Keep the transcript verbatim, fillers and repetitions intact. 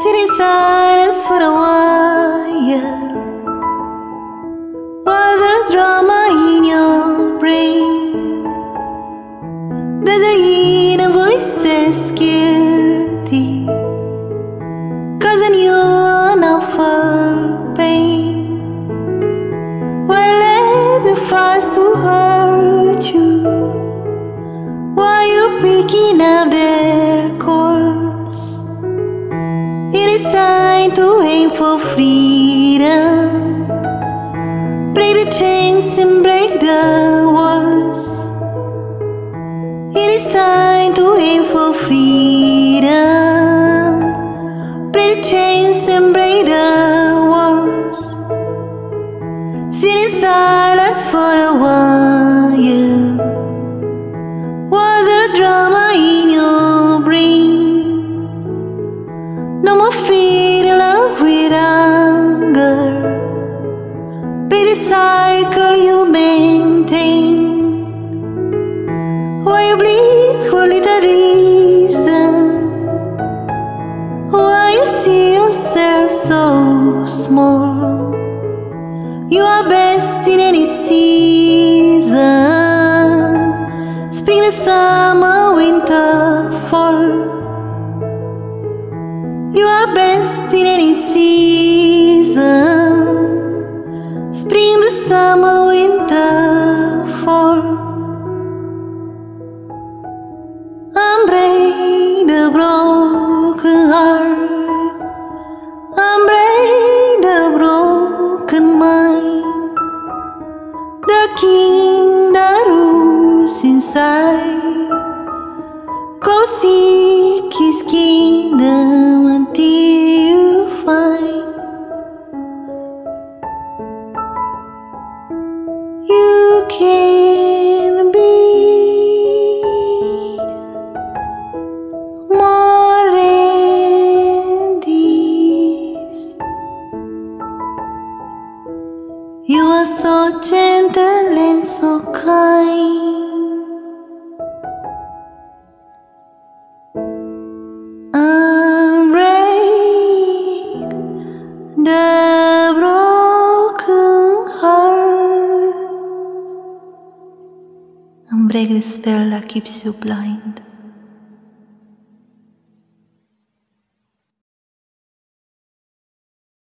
Sit in silence for a while, while the drama in your brain, there's a hidden voice that's guilty, causing you an awful pain. Why let them fast to hurt you? Why you picking up their calls? It is time to aim for freedom. Break the chains and break the walls. It is time to aim for freedom. Break the chains and break the walls. Sit in silence for a while, while the drama in your brain. No more feeding love with anger. Break the cycle you maintain. Why you bleed for little reason? Why you see yourself so small? You are best in any season. Spring, the summer, winter, fall. You are best in any season. Spring, the summer, winter, fall. Unbreak the broken heart. Unbreak the broken mind. The king that rules inside, go seek his kingdom until you find. You can be more than this. You are so gentle and so kind. Unbreak the broken heart. Unbreak the spell that keeps you blind.